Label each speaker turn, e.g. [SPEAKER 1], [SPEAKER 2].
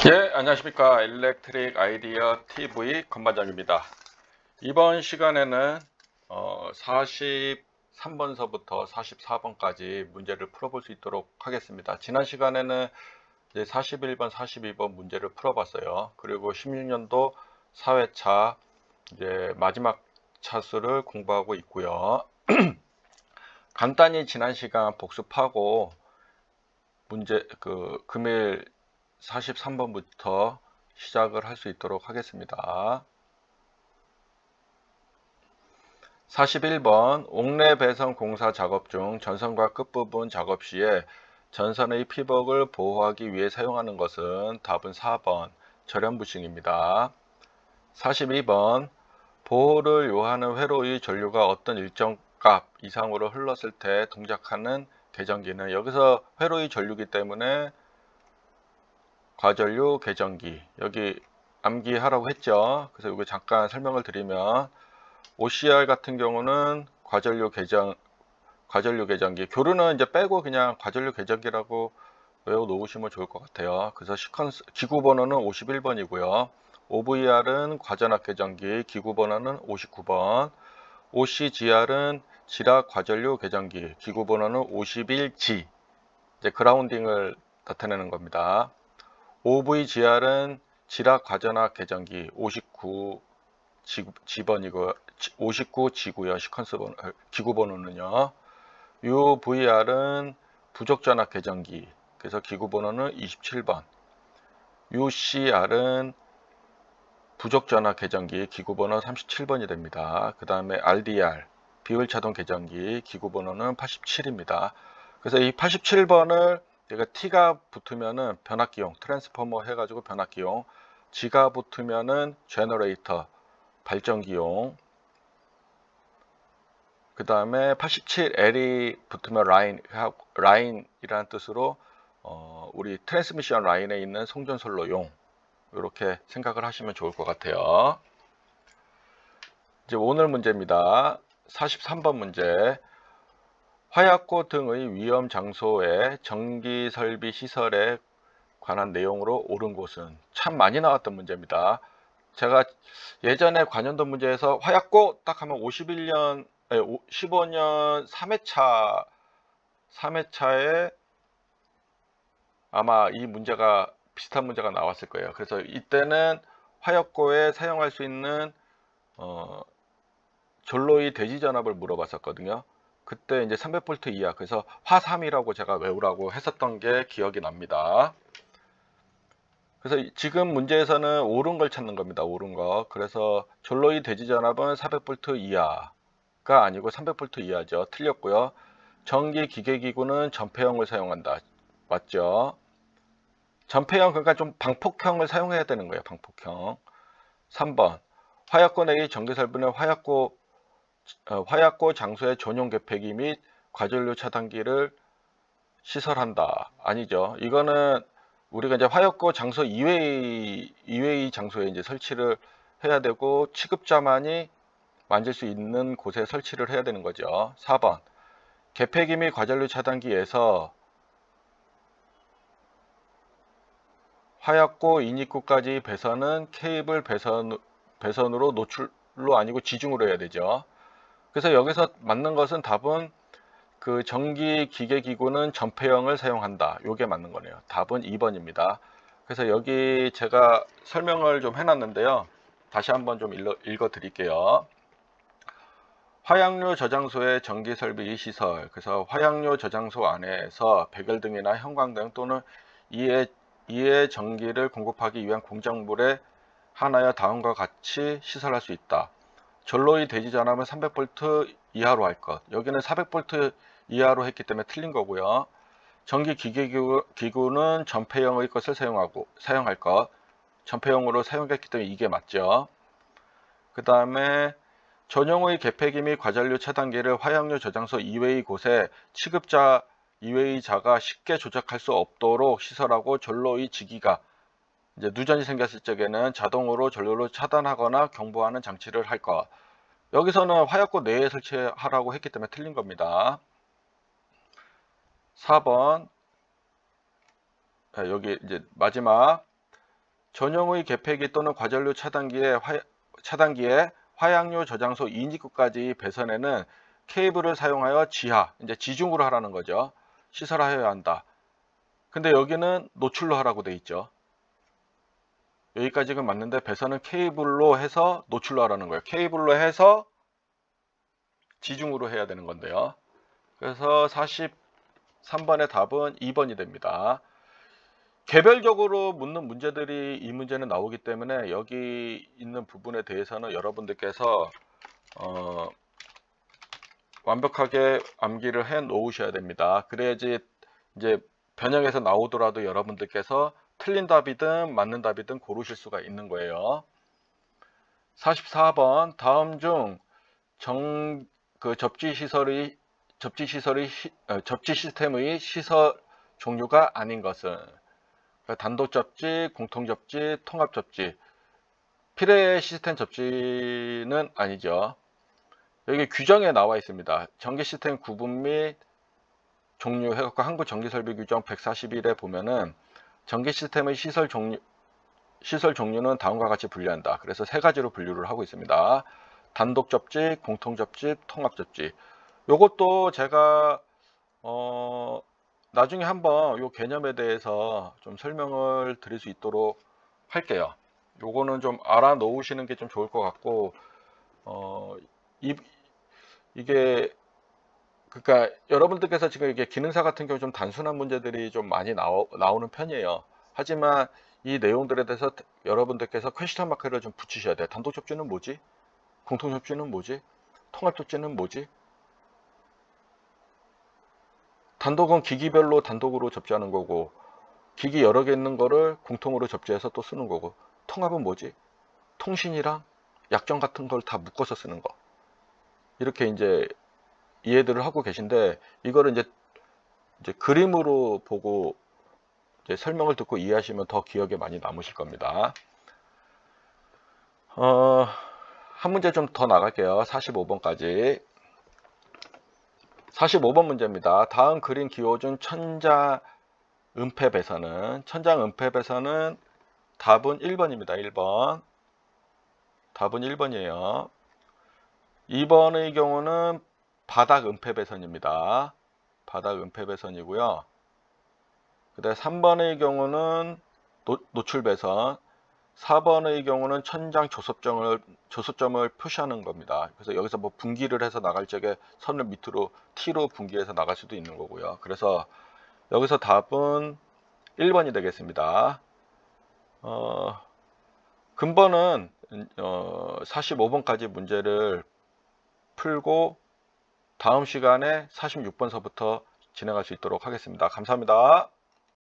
[SPEAKER 1] 예, 안녕하십니까. 일렉트릭 아이디어 TV 건반장입니다. 이번 시간에는 43번서부터 44번까지 문제를 풀어볼 수 있도록 하겠습니다. 지난 시간에는 이제 41번, 42번 문제를 풀어봤어요. 그리고 16년도 사회차 이제 마지막 차수를 공부하고 있고요. 간단히 지난 시간 복습하고 문제 금일 43번부터 시작을 할 수 있도록 하겠습니다. 41번 옥내 배선 공사 작업 중 전선과 끝부분 작업 시에 전선의 피복을 보호하기 위해 사용하는 것은 답은 4번 절연 부싱입니다. 42번 보호를 요하는 회로의 전류가 어떤 일정 값 이상으로 흘렀을 때 동작하는 계전기는, 여기서 회로의 전류기 때문에 과전류 계전기, 여기 암기하라고 했죠. 그래서 이거 잠깐 설명을 드리면, OCR 같은 경우는 과전류 계전기, 교류는 이제 빼고 그냥 과전류 계전기라고 외워 놓으시면 좋을 것 같아요. 그래서 시퀀스 기구 번호는 51번이고요. OVR은 과전압 계전기, 기구 번호는 59번. OCGR은 지락 과전류 계전기, 기구 번호는 51G, 이제 그라운딩을 나타내는 겁니다. OVGR은 지락 과전압 계전기 59G번이고 59G고요. 시퀀스 번호, 기구 번호는요. UVR은 부족 전압 계전기, 그래서 기구 번호는 27번. UCR은 부족 전압 계전기, 기구 번호 37번이 됩니다. 그 다음에 RDR 비율 차동 계전기, 기구 번호는 87입니다. 그래서 이 87번을 제가 T가 붙으면은 변압기용, 트랜스포머 해가지고 변압기용, G가 붙으면은 제너레이터, 발전기용, 그 다음에 87L이 붙으면 라인이라는 뜻으로 우리 트랜스미션 라인에 있는 송전솔로용, 이렇게 생각을 하시면 좋을 것 같아요. 이제 오늘 문제입니다. 43번 문제. 화약고 등의 위험 장소의 전기 설비 시설에 관한 내용으로 옳은 곳은, 참 많이 나왔던 문제입니다. 제가 예전에 관연도 문제에서 화약고 딱 하면 15년 3회차에 아마 이 문제가, 비슷한 문제가 나왔을 거예요. 그래서 이때는 화약고에 사용할 수 있는 전로의 대지 전압을 물어봤었거든요. 그때 이제 300V 이하, 그래서 화3이라고 제가 외우라고 했었던 게 기억이 납니다. 그래서 지금 문제에서는 옳은 걸 찾는 겁니다. 옳은 거. 그래서 전로의 대지 전압은 400V 이하가 아니고 300V 이하죠. 틀렸고요. 전기 기계기구는 전폐형을 사용한다. 맞죠? 전폐형, 그러니까 좀 방폭형을 사용해야 되는 거예요. 방폭형. 3번 화약고 내의 전기설비는 화약고 장소의 전용 개폐기 및 과전류 차단기를 시설한다. 아니죠. 이거는 우리가 이제 화약고 장소 이외의 장소에 이제 설치를 해야 되고, 취급자만이 만질 수 있는 곳에 설치를 해야 되는 거죠. 4번 개폐기 및 과전류 차단기에서 화약고 인입구까지 배선은 케이블 배선으로 노출로 아니고 지중으로 해야 되죠. 그래서 여기서 맞는 것은, 답은 그 전기 기계 기구는 전폐형을 사용한다. 요게 맞는 거네요. 답은 2번입니다. 그래서 여기 제가 설명을 좀 해놨는데요. 다시 한번 좀 읽어 드릴게요. 화약류 저장소의 전기 설비 시설. 그래서 화약류 저장소 안에서 백열등이나 형광등 또는 이에 전기를 공급하기 위한 공작물에 하나여 다음과 같이 시설할 수 있다. 전로의 대지 전압은 300V 이하로 할 것. 여기는 400V 이하로 했기 때문에 틀린 거고요. 전기 기계기구는 전폐형의 것을 사용할 것. 전폐형으로 사용했기 때문에 이게 맞죠. 그 다음에 전용의 개폐기 및 과전류 차단기를 화약류 저장소 이외의 곳에 취급자 이외의 자가 쉽게 조작할 수 없도록 시설하고, 전로의 지기가 이제 누전이 생겼을 적에는 자동으로 전류를 차단하거나 경보하는 장치를 할 것. 여기서는 화약고 내에 설치하라고 했기 때문에 틀린 겁니다. 4번 여기 이제 마지막 전용의 개폐기 또는 과전류 차단기에 화약류 저장소 인입구까지 배선에는 케이블을 사용하여 이제 지중으로 하라는 거죠. 시설하여야 한다. 근데 여기는 노출로 하라고 돼 있죠. 여기까지는 맞는데 배선은 케이블로 해서 노출로 하라는 거예요. 케이블로 해서 지중으로 해야 되는 건데요. 그래서 43번의 답은 2번이 됩니다. 개별적으로 묻는 문제들이 이 문제는 나오기 때문에 여기 있는 부분에 대해서는 여러분들께서 완벽하게 암기를 해 놓으셔야 됩니다. 그래야지 이제 변형해서 나오더라도 여러분들께서 틀린 답이든 맞는 답이든 고르실 수가 있는 거예요. 44번 다음 중 접지 시스템의 시설 종류가 아닌 것은 단독 접지, 공통 접지, 통합 접지. 피레 시스템 접지는 아니죠. 여기 규정에 나와 있습니다. 전기 시스템 구분 및 종류 해갖고 한국 전기설비 규정 141에 보면은 전기 시스템의 시설 종류는 다음과 같이 분류한다. 그래서 세 가지로 분류를 하고 있습니다. 단독 접지, 공통 접지, 통합 접지. 요것도 제가 나중에 한번 요 개념에 대해서 좀 설명을 드릴 수 있도록 할게요. 요거는 좀 알아 놓으시는 게 좀 좋을 것 같고 이게 그러니까 여러분들께서 지금 이게 기능사 같은 경우 좀 단순한 문제들이 좀 많이 나오는 편이에요. 하지만 이 내용들에 대해서 여러분들께서 퀘스천 마크를 좀 붙이셔야 돼요. 단독 접지는 뭐지? 공통 접지는 뭐지? 통합 접지는 뭐지? 단독은 기기별로 단독으로 접지하는 거고, 기기 여러 개 있는 거를 공통으로 접지해서 또 쓰는 거고, 통합은 뭐지? 통신이랑 약정 같은 걸 다 묶어서 쓰는 거. 이렇게 이제 이해들을 하고 계신데, 이거를 이제 그림으로 보고 이제 설명을 듣고 이해하시면 더 기억에 많이 남으실 겁니다. 한 문제 좀 더 나갈게요. 45번까지. 45번 문제입니다. 다음 그림 기호 중 천장 은폐 배선은 답은 1번입니다. 1번. 답은 1번이에요. 2번의 경우는 바닥 은폐 배선입니다. 바닥 은폐 배선이고요. 그 다음에 3번의 경우는 노출 배선, 4번의 경우는 천장 조소점을 표시하는 겁니다. 그래서 여기서 뭐 분기를 해서 나갈 적에 선을 밑으로 T로 분기해서 나갈 수도 있는 거고요. 그래서 여기서 답은 1번이 되겠습니다. 근본은 45번까지 문제를 풀고 다음 시간에 46번서부터 진행할 수 있도록 하겠습니다. 감사합니다.